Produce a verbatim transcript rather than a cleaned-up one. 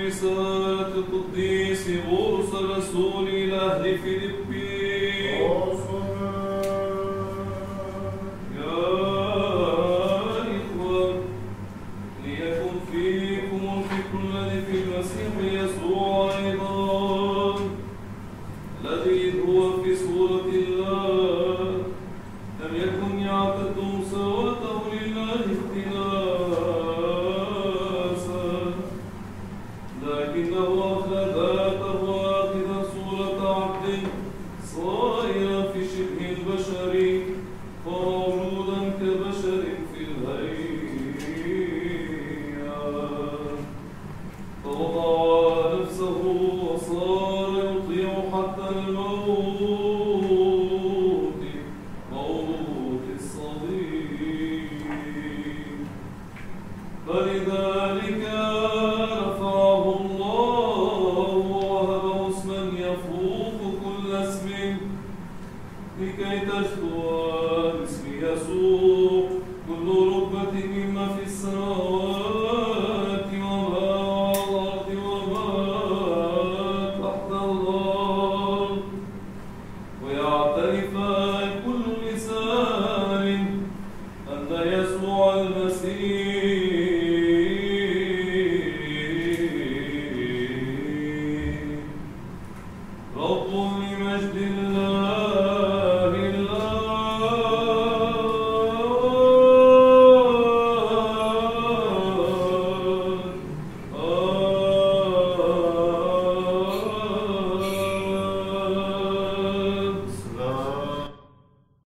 برسالة القديس بولس الرسول إلى أهل فيلبي. يا إخوة، ليكن فيكم الفكر الذي في المسيح يسوع أيضا، الذي هو في صورة الله، لم يكن يعتد مساواته لله اختلاسا، لكنه أخلى ذاته آخذا صورة عبد صائرا في شبه البشر ومولودا كبشر في الهيئة، فوضع نفسه وصار يطيع حتى الموت، موت الصليب. فلذلك رفعه الله ووهبه اسما يفوق كل اسم، لكي تشكو باسم يسوع كل ركبة مما في السماوات وما على الأرض وما تحت الأرض، ويعترف كل لسان أن يسوع المسيح